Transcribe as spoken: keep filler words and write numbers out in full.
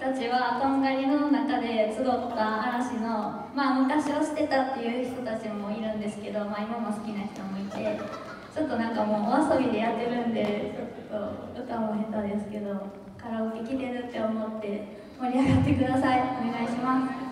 たちはとんがりの中で集った嵐の、まあ、昔をしてたっていう人たちもいるんですけど、まあ、今も好きな人もいて、ちょっとなんかもうお遊びでやってるんで、ちょっと歌も下手ですけど、カラオケ来てるって思って盛り上がってください。お願いします。